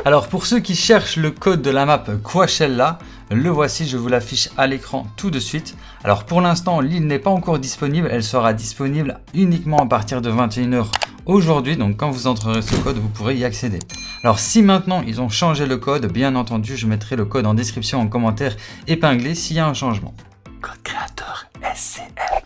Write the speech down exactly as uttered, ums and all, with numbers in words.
Alors pour ceux qui cherchent le code de la map Coachella, le voici, je vous l'affiche à l'écran tout de suite. Alors pour l'instant, l'île n'est pas encore disponible, elle sera disponible uniquement à partir de vingt et une heures aujourd'hui. Donc quand vous entrerez ce code, vous pourrez y accéder. Alors si maintenant ils ont changé le code, bien entendu, je mettrai le code en description, en commentaire épinglé s'il y a un changement. Code créateur S C F.